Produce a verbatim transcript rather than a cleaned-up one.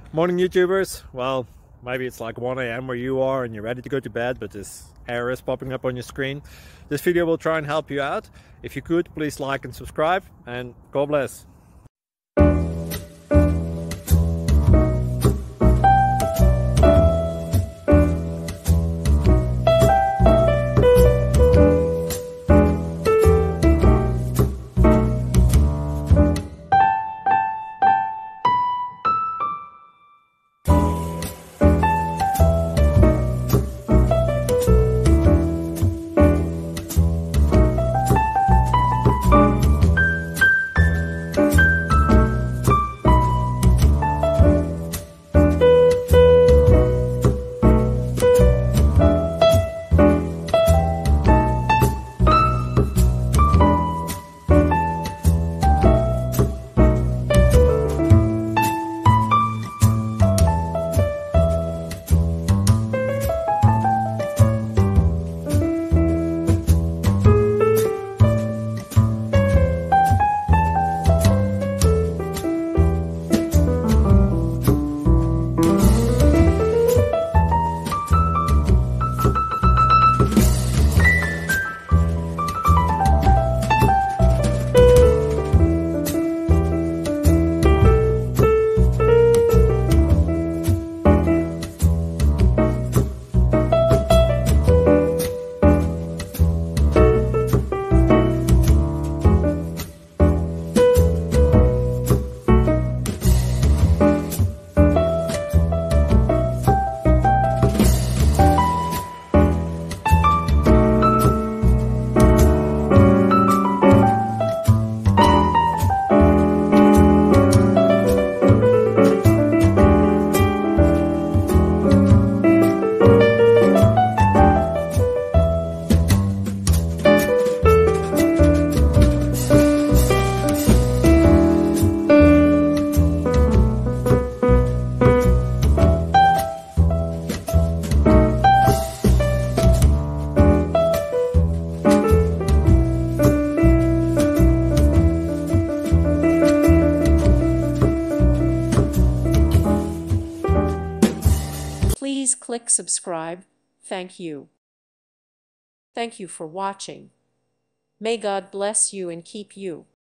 Morning YouTubers. Well, maybe it's like one A M where you are and you're ready to go to bed, but this error is popping up on your screen. This video will try and help you out. If you could, please like and subscribe, and God bless. Please click subscribe. Thank you. Thank you for watching. May God bless you and keep you.